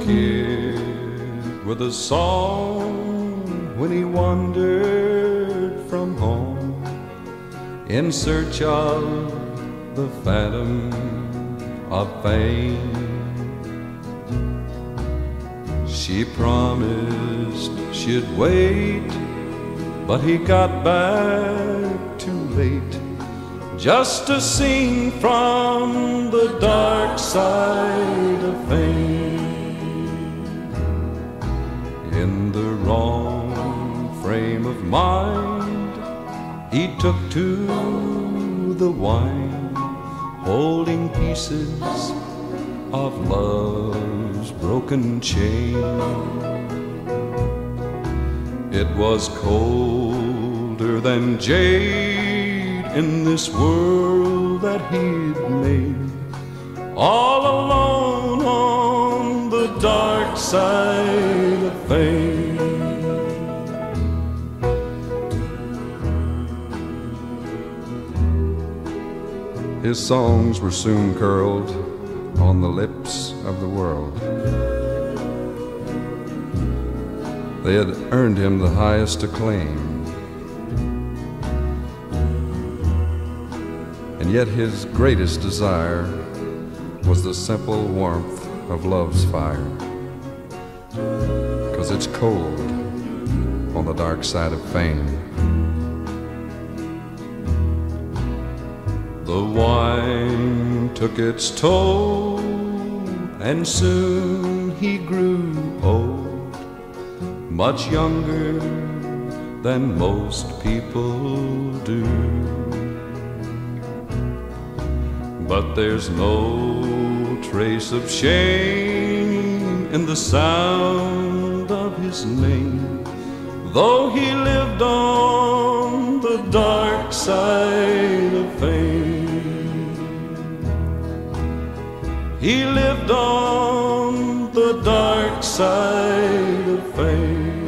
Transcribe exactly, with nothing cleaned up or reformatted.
kid with a song when he wandered from home in search of the phantom of fame. She promised she'd wait, but he got back too late, just a scene from the dark side of fame. In the wrong frame of mind, he took to the wine, holding pieces of love's broken chain. It was colder than jade in this world that he'd made, all alone on the dark side of fame. His songs were soon curled on the lips of the world. They had earned him the highest acclaim, and yet his greatest desire was the simple warmth of love's fire, 'cause it's cold on the dark side of fame. The wine took its toll, and soon he grew old, much younger than most people do. But there's no trace of shame in the sound of his name, though he lived on the dark side of fame. He lived on the dark side of fame.